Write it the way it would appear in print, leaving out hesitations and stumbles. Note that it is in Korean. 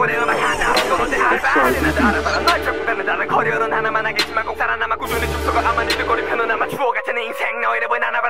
최고의 음악 하나 또너의 알바 나도 알아봐라 널 잡고 가는 다른 커리어는 하나만 하겠지만 꼭 살아남아 꾸준히 춤속어 아마 니들 꼬리편은 아마 추억 같은 내 인생 너희를 왜 나나